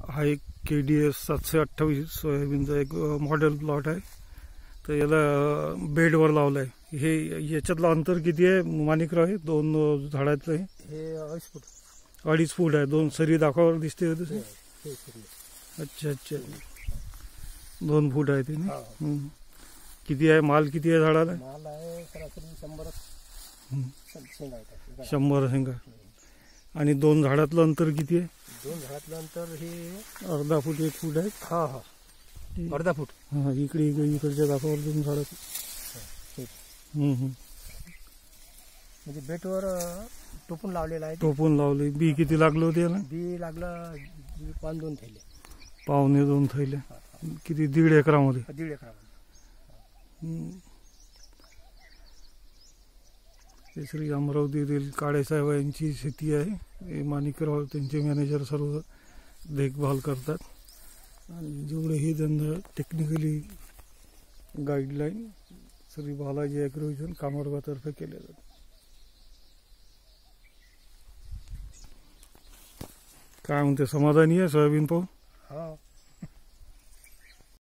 हा एक KDS 728 सोयाबीनचा एक मॉडेल प्लॉट आहे. तर याला बेडवर लावलाय. हे याच्यातलं अंतर किती आहे माणिकराव? हे दोन झाडातलं हे 2.5 फूट आहे. दोन सरी दाखवावर दिसते तसे. अच्छा अच्छा, 2 फूट आहे ते. किती आहे माल? किती आहे झाडाला? माल आहे सरासरी 100 शेंगा. आणि दोन झाडातलं अंतर किती आहे? दोन झाडातलं अंतर हे अर्धा फूट 1 फूट आहे. हा हा, अर्धा फूट. हा, इकडे इकडच्या दाखवावर दोन झाडात. म्हणजे बेटवर टोपून लावलेला आहे. टोपून लावले. बी किती लागलं होते याला? बी लागलं 2 थैले. पावणे 2 थैले. किती? 1.5 एकरामध्ये? 1.5 एकरामध्ये. श्री अमरावतीतील काळेसाहेब यांची शेती आहे. हे माणिकराव त्यांचे मॅनेजर सर्व देखभाल करतात. आणि जेवढेही त्यांना टेक्निकली गाईडलाईन श्री बालाजी ॲग्रोव्हिजन कामारबातर्फे केले जातात. काय म्हणते, समाधानी आहे सोयाबीन पाहून? हा.